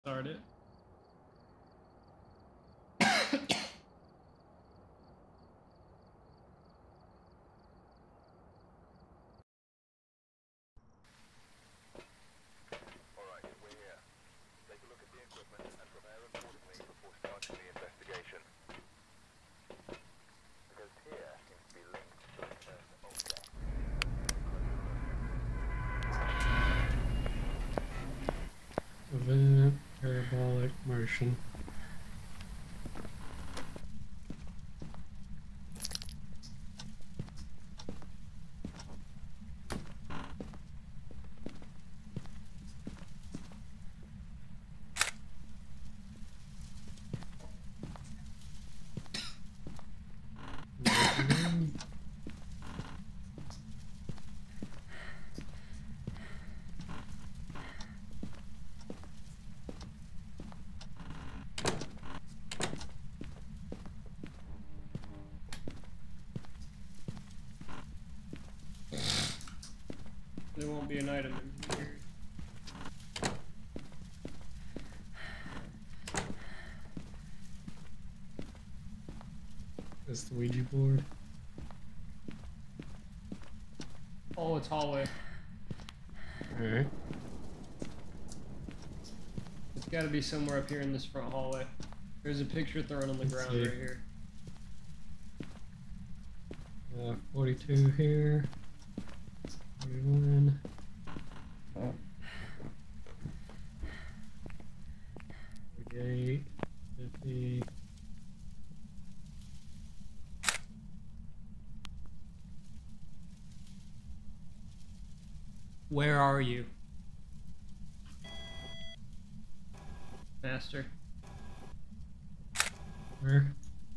Start it. Event, parabolic motion. There won't be an item in here. That's the Ouija board. Oh, it's hallway. Alright. It's got to be somewhere up here in this front hallway. There's a picture thrown on the Let's ground see. right here. 42 here. 41. Oh. 48. 50. Where are you? Master. Where?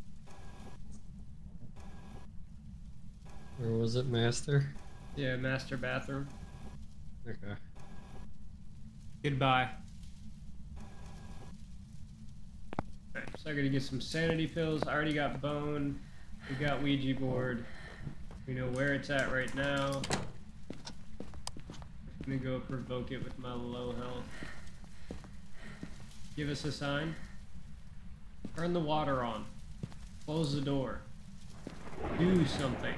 Where was it, Master? Yeah, master bathroom. Okay. Goodbye. Alright, so I gotta get some sanity pills. I already got bone. We got Ouija board. We know where it's at right now. I'm gonna go provoke it with my low health. Give us a sign. Turn the water on. Close the door. Do something.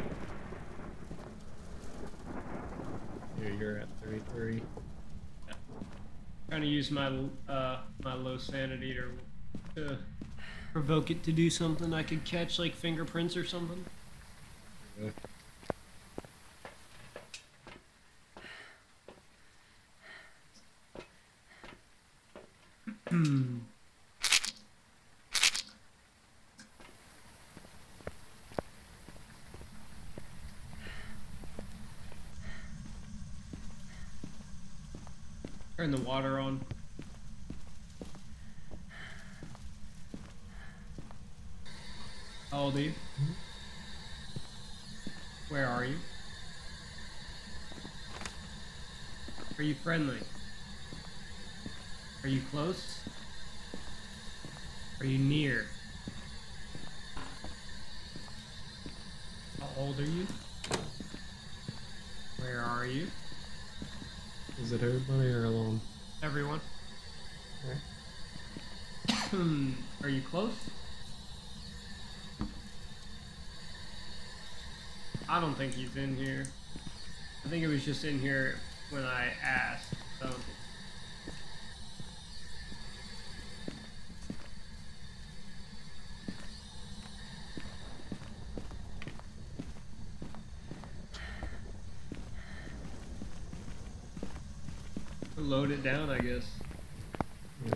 Here, you're at 33. Trying to use my my low sanity to provoke it to do something I could catch, like fingerprints or something. Yeah. Turn the water on. How old are you? Where are you? Are you friendly? Are you close? Are you near? How old are you? Where are you? Is it everybody or alone? Everyone. Okay. Are you close? I don't think he's in here. I think it was just in here when I asked. So. Load it down, I guess. Yeah.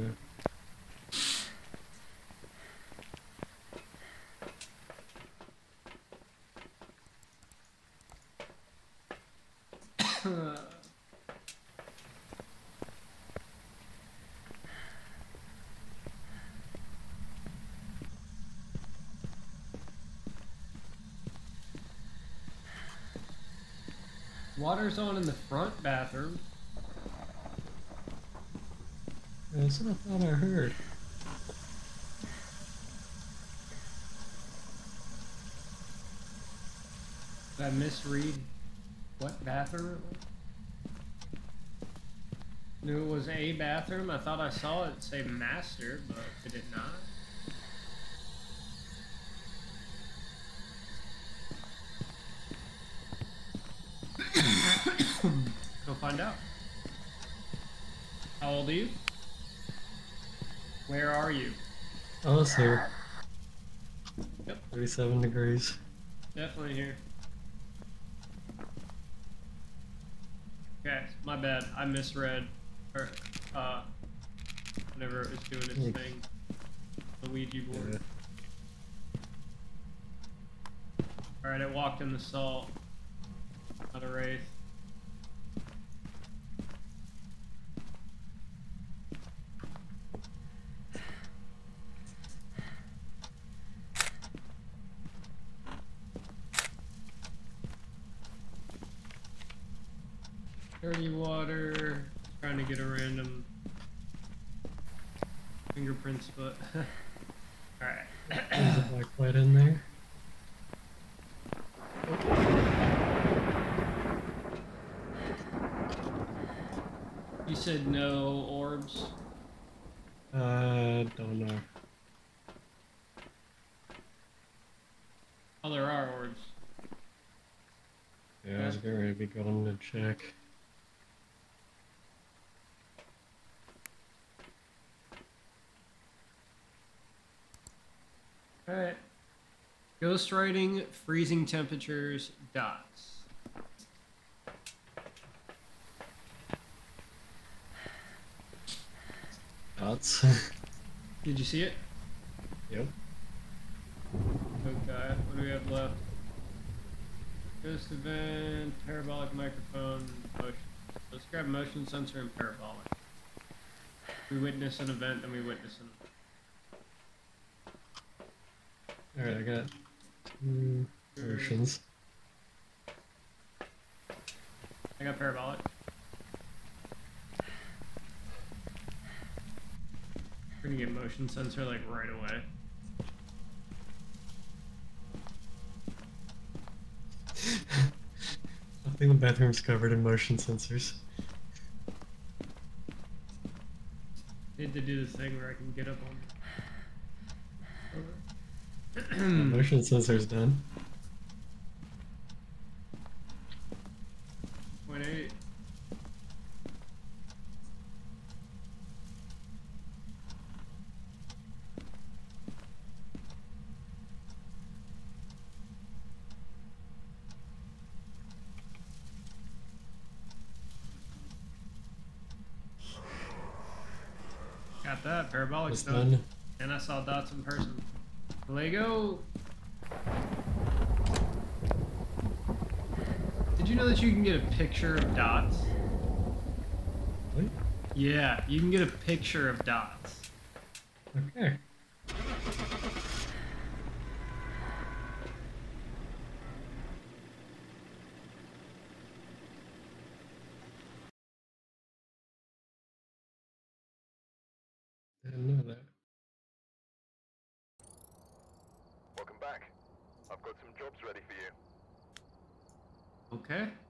Water's on in the front bathroom. That's what I thought I heard. Did I misread what bathroom it was? Knew it was a bathroom. I thought I saw it say master, but did it not? Go find out. How old are you? Where are you? Oh, it's here. Yep, 37 degrees. definitely here. Okay, my bad. I misread. Or, whenever it was doing its Thanks. thing. The Ouija board. Yeah. Alright, it walked in the salt. Not a wraith. Dirty water. Trying to get a random fingerprints, but alright. There's a black light in there. You said no orbs. Don't know. Oh, there are orbs. Yeah, I was getting ready to be going to check. Alright. Ghost writing, freezing temperatures, dots. Dots. Did you see it? Yep. Okay, what do we have left? Ghost event, parabolic microphone, motion. Let's grab motion sensor and parabolic. We witness an event, then we witness an event. Alright, I got two motions. I got parabolic. We're gonna get motion sensor like right away. I think the bathroom's covered in motion sensors. Need to do this thing where I can get up on. The motion sensor's done. 0.8. Got that. Parabolic It's stuff. done. And I saw dots in person. Lego. Did you know that you can get a picture of dots? Really? Yeah, you can get a picture of dots. Okay. Didn't know that. Welcome back. I've got some jobs ready for you. Okay.